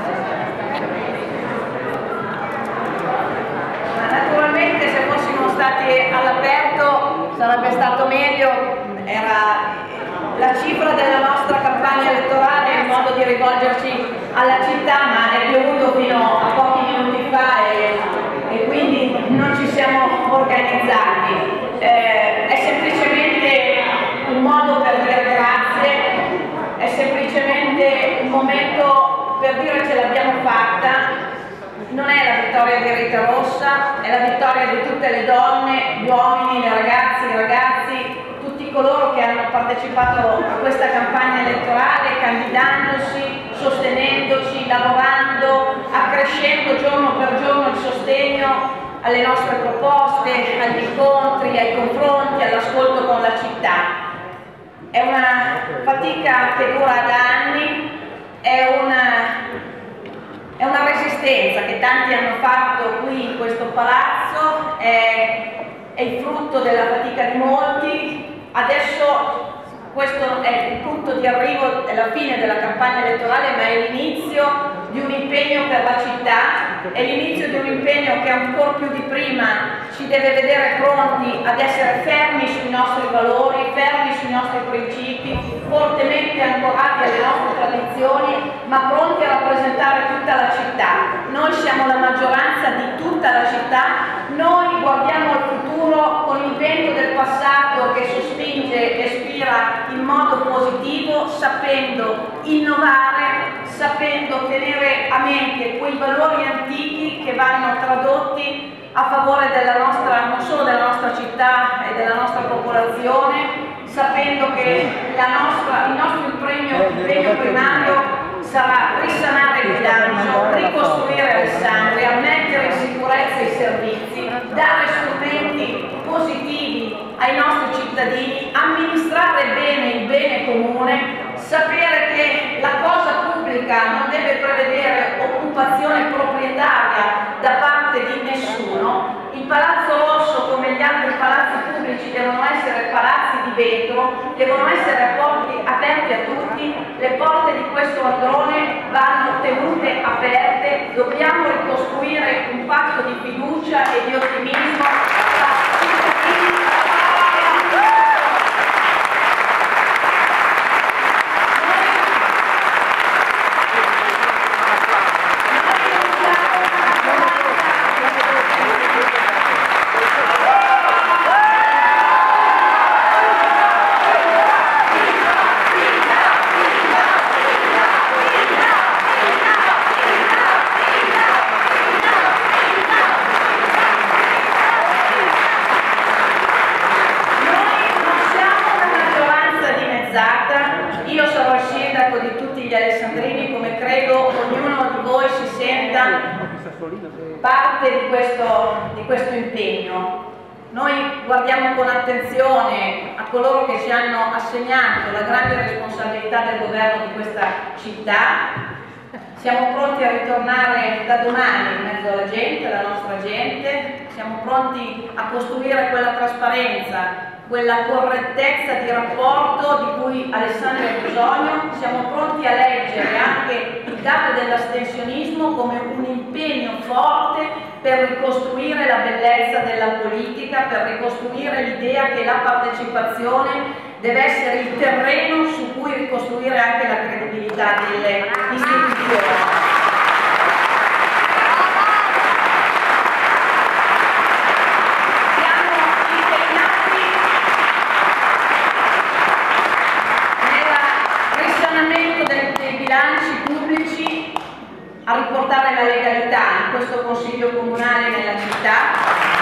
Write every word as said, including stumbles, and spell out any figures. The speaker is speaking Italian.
Naturalmente se fossimo stati all'aperto sarebbe stato meglio, era la cifra della nostra campagna elettorale, il modo di rivolgerci alla città, ma è piovuto fino a pochi minuti fa e, e quindi non ci siamo organizzati. Eh, è semplicemente un modo per dire grazie, è semplicemente un momento per dire ce l'abbiamo fatta. Non è la vittoria di Rita Rossa, è la vittoria di tutte le donne, gli uomini, le ragazze, i ragazzi, tutti coloro che hanno partecipato a questa campagna elettorale, candidandosi, sostenendoci, lavorando, accrescendo giorno per giorno il sostegno alle nostre proposte, agli incontri, ai confronti, all'ascolto con la città. È una fatica che dura da anni, è una... È una resistenza che tanti hanno fatto qui in questo palazzo, è, è il frutto della fatica di molti. Adesso questo è il punto di arrivo, è la fine della campagna elettorale, ma è l'inizio di un impegno per la città, è l'inizio di un impegno che ancora più di prima ci deve vedere pronti ad essere fermi sui nostri valori, fermi sui nostri principi, fortemente ancorati alle nostre tradizioni, ma pronti a rappresentare tutta la città. Noi siamo la maggioranza di tutta la città, noi guardiamo al futuro con il vento del passato che sospinge e spira in modo positivo, sapendo innovare, sapendo tenere a mente quei valori antichi che vanno tradotti a favore della nostra, non solo della nostra città e della nostra popolazione, sapendo che la nostra, il nostro impegno, impegno primario sarà risanare il bilancio, ricostruire Alessandria, mettere in sicurezza i servizi, dare strumenti positivi ai nostri cittadini, amministrare bene il bene comune, sapere che la cosa pubblica non deve prevedere occupazione proprietaria da parte di nessuno. Il Palazzo Rosso, come gli altri palazzi pubblici, devono essere palazzi di vetro, devono essere aperti a tutti, le porte di questo androne vanno tenute aperte, dobbiamo ricostruire un patto di fiducia e di ottimismo tra cittadini. Io sarò il sindaco di tutti gli alessandrini, come credo ognuno di voi si senta parte di questo, di questo impegno. Noi guardiamo con attenzione a coloro che ci hanno assegnato la grande responsabilità del governo di questa città. Siamo pronti a ritornare da domani in mezzo alla gente, alla nostra gente, siamo pronti a costruire quella trasparenza, quella correttezza di rapporto di cui Alessandria ha bisogno, siamo pronti a leggere anche il dato dell'astensionismo come un impegno forte per ricostruire la bellezza della politica, per ricostruire l'idea che la partecipazione deve essere il terreno su cui ricostruire anche la credibilità delle istituzioni. A riportare la legalità in questo Consiglio Comunale nella città.